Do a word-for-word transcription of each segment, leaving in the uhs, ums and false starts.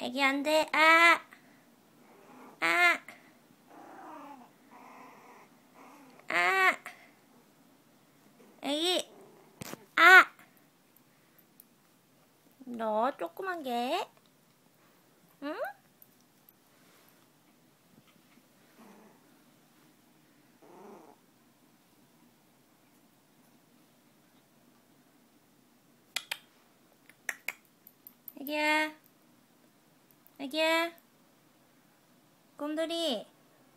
애기 안 돼. 아! 아! 아! 애기! 아! 너 조그만 게? 응? 애기야. 애기야. 곰돌이.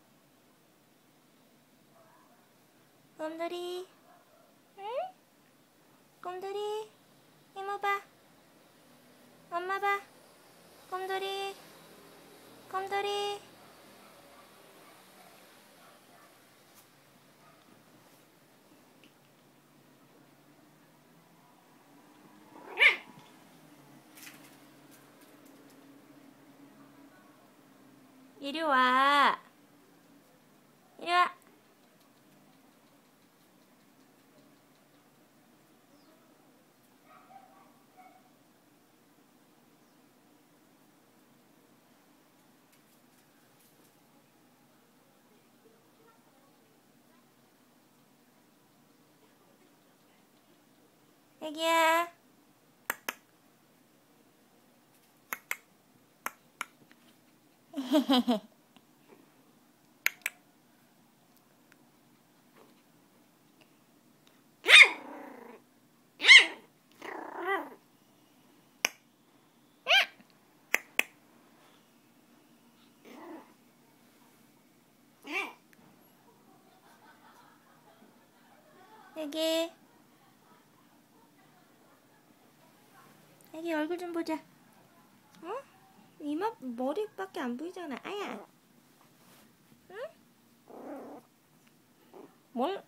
곰돌이. 응? 곰돌이. 이모 봐. 엄마 봐. 곰돌이. 곰돌이. 이리 와. 이리 와. 애기야. 애기. 애기 얼굴 좀 보자. 응? 이마 머리밖에 안 보이잖아. 아야. 응? 뭘?